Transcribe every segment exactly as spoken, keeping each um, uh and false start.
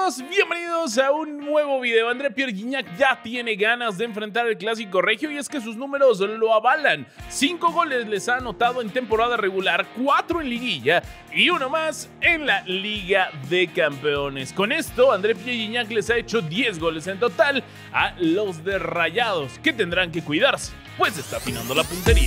amigos? Bienvenidos a un nuevo video. André Pierre Gignac ya tiene ganas de enfrentar el clásico regio y es que sus números lo avalan. Cinco goles les ha anotado en temporada regular, cuatro en liguilla y uno más en la Liga de Campeones. Con esto, André Pierre Gignac les ha hecho diez goles en total a los de Rayados, que tendrán que cuidarse, pues está afinando la puntería.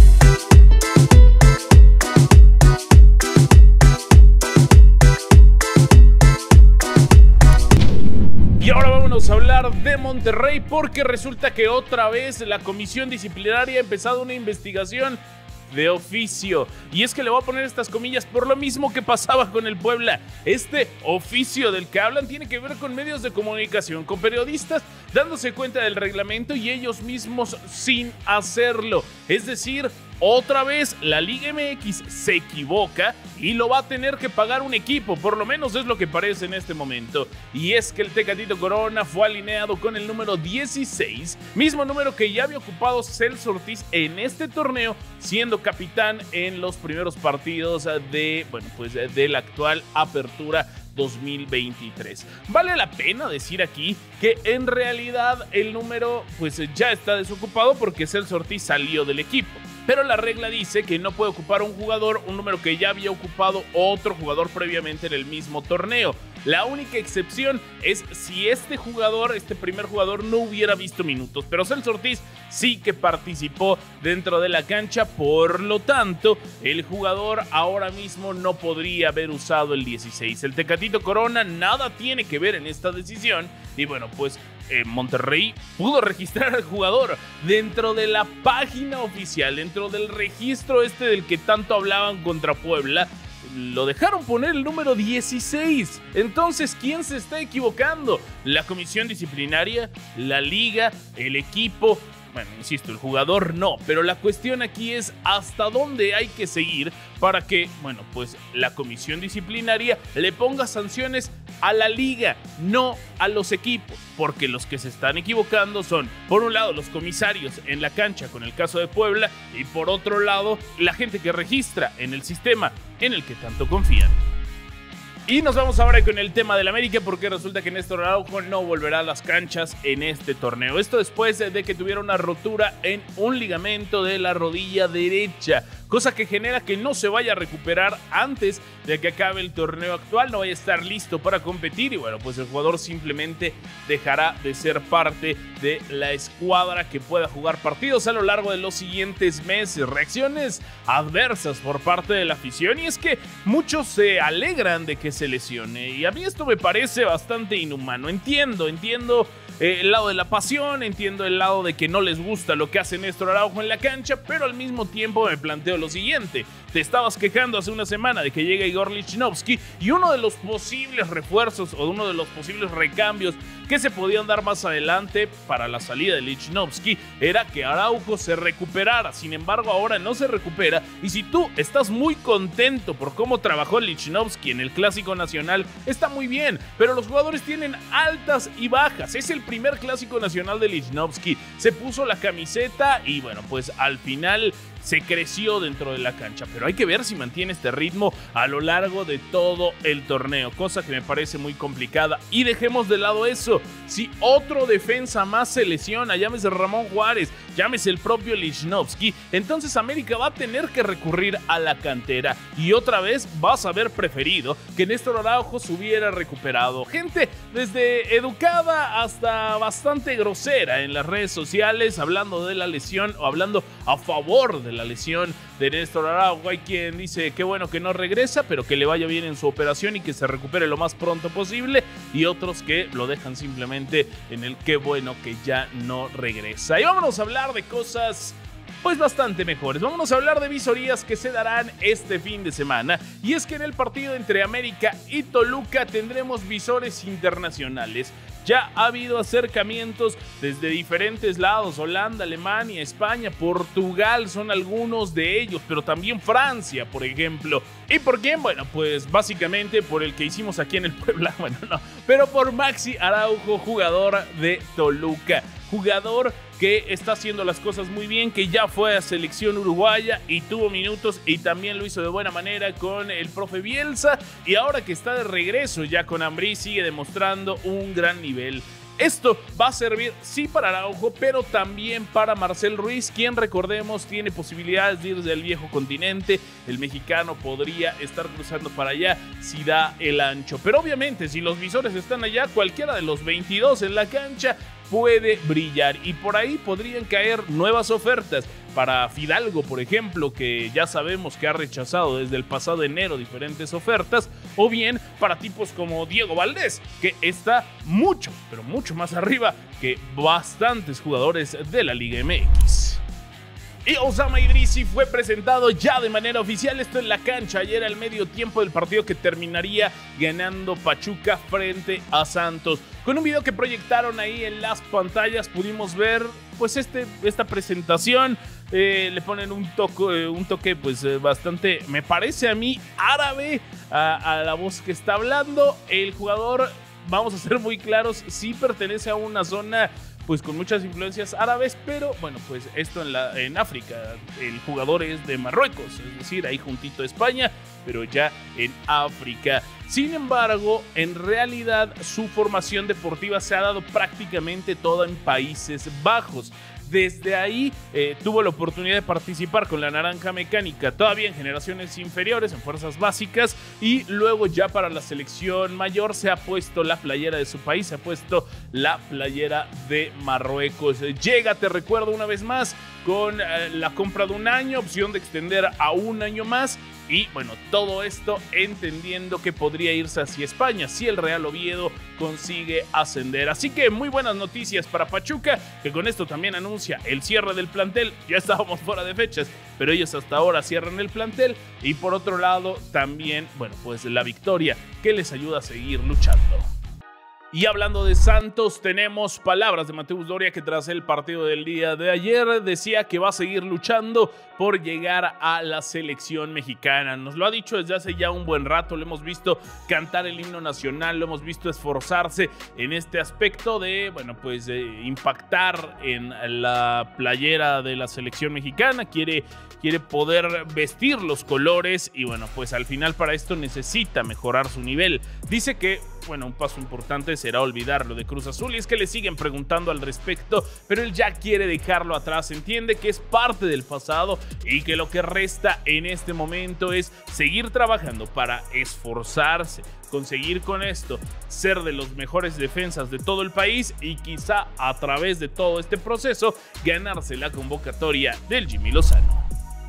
Y ahora vámonos a hablar de Monterrey porque resulta que otra vez la comisión disciplinaria ha empezado una investigación de oficio. Y es que le voy a poner estas comillas por lo mismo que pasaba con el Puebla. Este oficio del que hablan tiene que ver con medios de comunicación, con periodistas dándose cuenta del reglamento y ellos mismos sin hacerlo. Es decir, otra vez la Liga M X se equivoca y lo va a tener que pagar un equipo, por lo menos es lo que parece en este momento. Y es que el Tecatito Corona fue alineado con el número dieciséis, mismo número que ya había ocupado Celso Ortiz en este torneo, siendo capitán en los primeros partidos de, bueno, pues de la actual apertura dos mil veintitrés. Vale la pena decir aquí que en realidad el número pues ya está desocupado porque Celso Ortiz salió del equipo. Pero la regla dice que no puede ocupar un jugador un número que ya había ocupado otro jugador previamente en el mismo torneo. La única excepción es si este jugador, este primer jugador, no hubiera visto minutos. Pero Celso Ortiz sí que participó dentro de la cancha, por lo tanto, el jugador ahora mismo no podría haber usado el dieciséis. El Tecatito Corona nada tiene que ver en esta decisión. Y bueno, pues eh, Monterrey pudo registrar al jugador dentro de la página oficial, dentro del registro este del que tanto hablaban contra Puebla. Lo dejaron poner el número dieciséis. Entonces, ¿quién se está equivocando? ¿La comisión disciplinaria? ¿La liga? ¿El equipo? Bueno, insisto, el jugador no, pero la cuestión aquí es hasta dónde hay que seguir para que, bueno, pues la comisión disciplinaria le ponga sanciones a la liga, no a los equipos, porque los que se están equivocando son, por un lado, los comisarios en la cancha con el caso de Puebla y por otro lado, la gente que registra en el sistema en el que tanto confían. Y nos vamos ahora con el tema del América porque resulta que Néstor Araujo no volverá a las canchas en este torneo. Esto después de que tuviera una rotura en un ligamento de la rodilla derecha, cosa que genera que no se vaya a recuperar antes de que acabe el torneo actual, no vaya a estar listo para competir y bueno, pues el jugador simplemente dejará de ser parte de la escuadra que pueda jugar partidos a lo largo de los siguientes meses. Reacciones adversas por parte de la afición y es que muchos se alegran de que se lesione y a mí esto me parece bastante inhumano. Entiendo, entiendo eh, el lado de la pasión, entiendo el lado de que no les gusta lo que hace Néstor Araujo en la cancha, pero al mismo tiempo me planteo lo siguiente. Te estabas quejando hace una semana de que llega Igor Lichnowsky y uno de los posibles refuerzos o uno de los posibles recambios que se podían dar más adelante para la salida de Lichnowsky era que Araujo se recuperara. Sin embargo, ahora no se recupera y si tú estás muy contento por cómo trabajó Lichnowsky en el Clásico Nacional, está muy bien, pero los jugadores tienen altas y bajas. Es el primer Clásico Nacional de Lichnowsky. Se puso la camiseta y bueno, pues al final se creció dentro de la cancha, pero hay que ver si mantiene este ritmo a lo largo de todo el torneo, cosa que me parece muy complicada. Y dejemos de lado eso, si otro defensa más se lesiona, llámese Ramón Juárez, llámese el propio Lichnowsky, entonces América va a tener que recurrir a la cantera y otra vez vas a haber preferido que Néstor Araujo se hubiera recuperado. Gente desde educada hasta bastante grosera en las redes sociales hablando de la lesión o hablando a favor de la lesión de Néstor Araujo. Hay quien dice que bueno que no regresa, pero que le vaya bien en su operación y que se recupere lo más pronto posible, y otros que lo dejan simplemente en el qué bueno que ya no regresa. Y vámonos a hablar de cosas pues bastante mejores. Vámonos a hablar de visorías que se darán este fin de semana. Y es que en el partido entre América y Toluca tendremos visores internacionales. Ya ha habido acercamientos desde diferentes lados, Holanda, Alemania, España, Portugal son algunos de ellos, pero también Francia, por ejemplo. ¿Y por quién? Bueno, pues básicamente por el que hicimos aquí en el Puebla, bueno, no, pero por Maxi Araujo, jugador de Toluca. jugador que está haciendo las cosas muy bien, que ya fue a selección uruguaya y tuvo minutos y también lo hizo de buena manera con el profe Bielsa, y ahora que está de regreso ya con Ambriz sigue demostrando un gran nivel. Esto va a servir sí para Araujo, pero también para Marcel Ruiz, quien, recordemos, tiene posibilidades de ir del viejo continente. El mexicano podría estar cruzando para allá si da el ancho. Pero obviamente, si los visores están allá, cualquiera de los veintidós en la cancha puede brillar, y por ahí podrían caer nuevas ofertas para Fidalgo, por ejemplo, que ya sabemos que ha rechazado desde el pasado enero diferentes ofertas, o bien para tipos como Diego Valdés, que está mucho, pero mucho más arriba que bastantes jugadores de la Liga M X. Y Osama Idrissi fue presentado ya de manera oficial, esto en la cancha ayer al medio tiempo del partido que terminaría ganando Pachuca frente a Santos. Con un video que proyectaron ahí en las pantallas pudimos ver pues este, esta presentación. Eh, le ponen un toque, un toque pues eh, bastante, me parece a mí, árabe a, a la voz que está hablando. El jugador, vamos a ser muy claros, sí pertenece a una zona pues con muchas influencias árabes, pero bueno, pues esto en, la, en África. El jugador es de Marruecos, es decir, ahí juntito a España, pero ya en África. Sin embargo, en realidad su formación deportiva se ha dado prácticamente toda en Países Bajos. Desde ahí eh, tuvo la oportunidad de participar con la Naranja Mecánica, todavía en generaciones inferiores, en fuerzas básicas, y luego ya para la selección mayor se ha puesto la playera de su país, se ha puesto la playera de Marruecos. Llega, te recuerdo una vez más, con eh, la compra de un año, opción de extender a un año más. Y bueno, todo esto entendiendo que podría irse hacia España si el Real Oviedo consigue ascender. Así que muy buenas noticias para Pachuca, que con esto también anuncia el cierre del plantel. Ya estábamos fuera de fechas, pero ellos hasta ahora cierran el plantel. Y por otro lado también, bueno, pues la victoria que les ayuda a seguir luchando. Y hablando de Santos, tenemos palabras de Mateus Doria, que tras el partido del día de ayer decía que va a seguir luchando por llegar a la selección mexicana. Nos lo ha dicho desde hace ya un buen rato, lo hemos visto cantar el himno nacional, lo hemos visto esforzarse en este aspecto de, bueno, pues de impactar en la playera de la selección mexicana. Quiere, quiere poder vestir los colores y bueno, pues al final para esto necesita mejorar su nivel. Dice que, bueno, un paso importante será olvidar lo de Cruz Azul, y es que le siguen preguntando al respecto, pero él ya quiere dejarlo atrás, entiende que es parte del pasado y que lo que resta en este momento es seguir trabajando para esforzarse, conseguir con esto ser de los mejores defensas de todo el país y quizá a través de todo este proceso ganarse la convocatoria del Jimmy Lozano.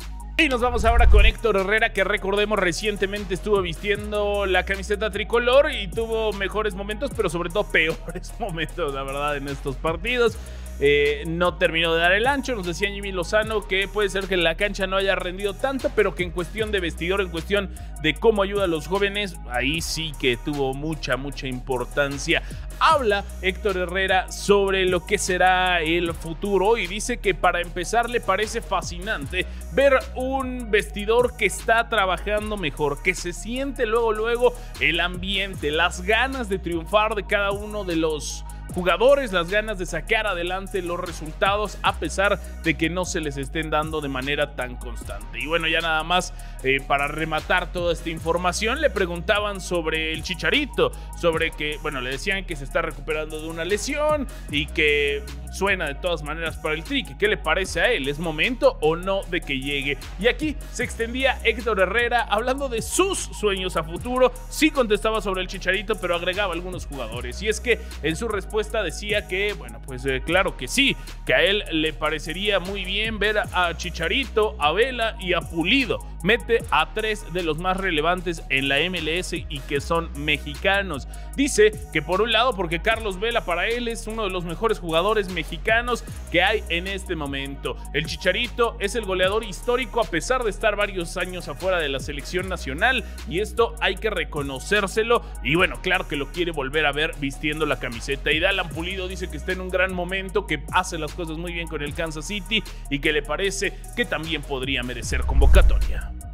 Y nos vamos ahora con Héctor Herrera, que recordemos recientemente estuvo vistiendo la camiseta tricolor y tuvo mejores momentos, pero sobre todo peores momentos, la verdad, en estos partidos. Eh, no terminó de dar el ancho. Nos decía Jimmy Lozano que puede ser que en la cancha no haya rendido tanto, pero que en cuestión de vestidor, en cuestión de cómo ayuda a los jóvenes, ahí sí que tuvo mucha, mucha importancia. Habla Héctor Herrera sobre lo que será el futuro y dice que para empezar le parece fascinante ver un vestidor que está trabajando mejor, que se siente luego, luego el ambiente, las ganas de triunfar de cada uno de los jugadores, las ganas de sacar adelante los resultados a pesar de que no se les estén dando de manera tan constante. Y bueno, ya nada más eh, para rematar toda esta información, le preguntaban sobre el Chicharito, sobre que, bueno, le decían que se está recuperando de una lesión y que suena de todas maneras para el Tri. ¿Qué le parece a él? ¿Es momento o no de que llegue? Y aquí se extendía Héctor Herrera hablando de sus sueños a futuro. Sí contestaba sobre el Chicharito, pero agregaba algunos jugadores. Y es que en su respuesta decía que, bueno, pues eh, claro que sí, que a él le parecería muy bien ver a Chicharito, a Vela y a Pulido. Mete a tres de los más relevantes en la M L S y que son mexicanos. Dice que por un lado porque Carlos Vela para él es uno de los mejores jugadores mexicanos que hay en este momento. El Chicharito es el goleador histórico a pesar de estar varios años afuera de la selección nacional, y esto hay que reconocérselo. Y bueno, claro que lo quiere volver a ver vistiendo la camiseta. Y Alan Pulido dice que está en un gran momento, que hace las cosas muy bien con el Kansas City y que le parece que también podría merecer convocatoria.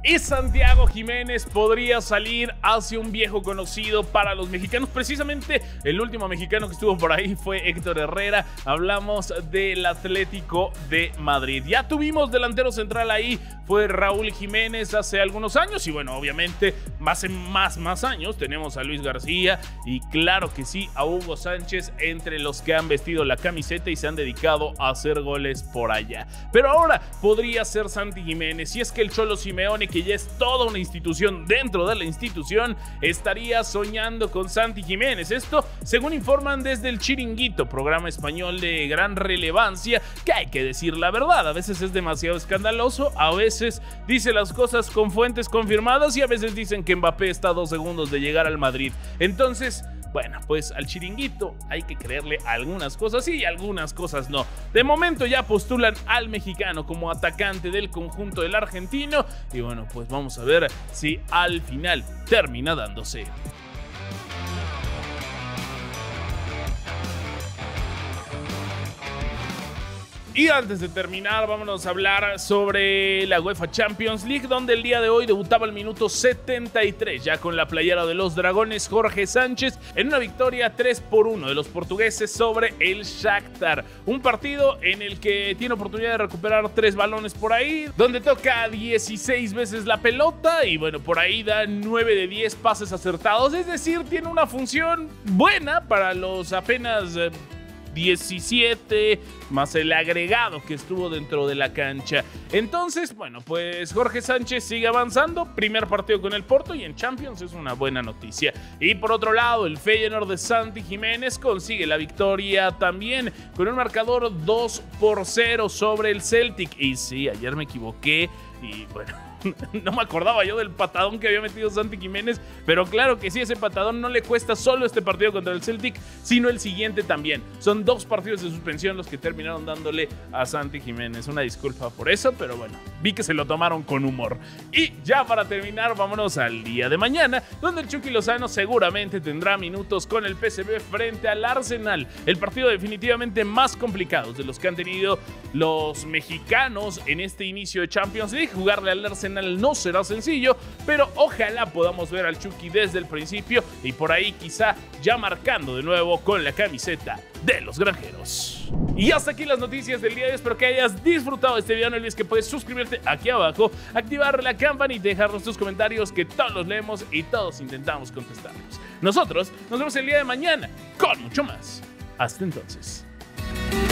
Y Santiago Jiménez podría salir hacia un viejo conocido para los mexicanos. Precisamente el último mexicano que estuvo por ahí fue Héctor Herrera. Hablamos del Atlético de Madrid. Ya tuvimos delantero central ahí, fue Raúl Jiménez hace algunos años. Y bueno, obviamente hace más, más años tenemos a Luis García y claro que sí, a Hugo Sánchez entre los que han vestido la camiseta y se han dedicado a hacer goles por allá. Pero ahora podría ser Santi Jiménez. Y es que el Cholo Simeone, que ya es toda una institución dentro de la institución, estaría soñando con Santi Jiménez. Esto según informan desde el Chiringuito, programa español de gran relevancia, que hay que decir la verdad, a veces es demasiado escandaloso, a veces dice las cosas con fuentes confirmadas y a veces dicen que Mbappé está a dos segundos de llegar al Madrid. Entonces, bueno, pues al Chiringuito hay que creerle algunas cosas sí y algunas cosas no. De momento ya postulan al mexicano como atacante del conjunto del argentino y bueno, pues vamos a ver si al final termina dándose. Y antes de terminar, vámonos a hablar sobre la UEFA Champions League, donde el día de hoy debutaba al minuto setenta y tres, ya con la playera de los dragones, Jorge Sánchez, en una victoria tres por uno de los portugueses sobre el Shakhtar. Un partido en el que tiene oportunidad de recuperar tres balones por ahí, donde toca dieciséis veces la pelota y bueno, por ahí da nueve de diez pases acertados, es decir, tiene una función buena para los apenas Eh, diecisiete más el agregado que estuvo dentro de la cancha. Entonces, bueno, pues Jorge Sánchez sigue avanzando, primer partido con el Porto y en Champions es una buena noticia. Y por otro lado, el Feyenoord de Santi Jiménez consigue la victoria también con un marcador dos por cero sobre el Celtic. Y sí, ayer me equivoqué y bueno, no me acordaba yo del patadón que había metido Santi Jiménez, pero claro que sí, ese patadón no le cuesta solo este partido contra el Celtic, sino el siguiente también. Son dos partidos de suspensión los que terminaron dándole a Santi Jiménez. Una disculpa por eso, pero bueno, vi que se lo tomaron con humor. Y ya para terminar, vámonos al día de mañana, donde el Chucky Lozano seguramente tendrá minutos con el P S V frente al Arsenal. El partido definitivamente más complicado de los que han tenido los mexicanos en este inicio de Champions League. Jugarle al Arsenal no será sencillo, pero ojalá podamos ver al Chucky desde el principio y por ahí quizá ya marcando de nuevo con la camiseta de los granjeros. Y hasta aquí las noticias del día de hoy. Espero que hayas disfrutado de este video. No olvides que puedes suscribirte aquí abajo, activar la campanita y dejarnos tus comentarios, que todos los leemos y todos intentamos contestarlos. Nosotros nos vemos el día de mañana con mucho más. Hasta entonces.